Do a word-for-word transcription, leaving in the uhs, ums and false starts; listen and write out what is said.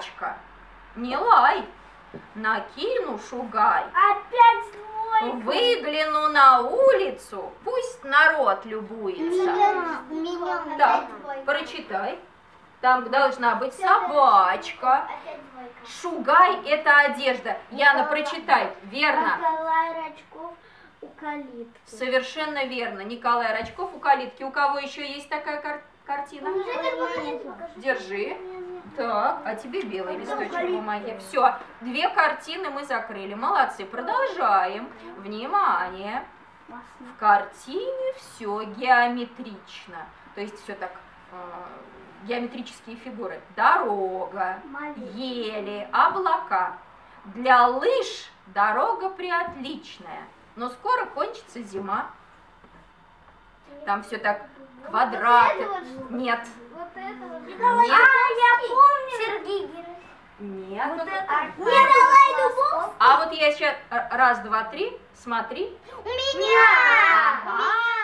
собачка, не лай. Накину шугай. Опять двойка. Выгляну на улицу, пусть народ любуется. Миллион. Так, прочитай. Там должна быть собачка. Опять двойка. Шугай – это одежда. Яна, прочитай. Верно. Николай Рачков у калитки. Совершенно верно. Николай Рачков у калитки. У кого еще есть такая кар картина? Держи. Так, а тебе белый листочек бумаги. Все, две картины мы закрыли. Молодцы. Продолжаем. Внимание. В картине все геометрично. То есть все так, э, геометрические фигуры. Дорога, ели, облака. Для лыж дорога приотличная. Но скоро кончится зима. Там все так квадраты. Нет. Вот это вот. Нет. А, я помню. Сергей Герасимов. Нет. Вот это. Николай Дубов. А вот я сейчас раз, два, три. Смотри. У меня. Ага.